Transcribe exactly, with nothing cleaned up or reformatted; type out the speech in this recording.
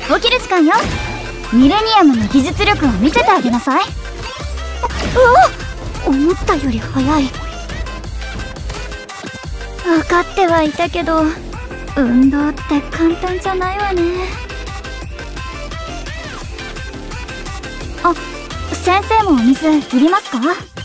起きる時間よ。ミレニアムの技術力を見せてあげなさい。うわ、思ったより早い。分かってはいたけど、運動って簡単じゃないわね。あ、先生もお水いりますか？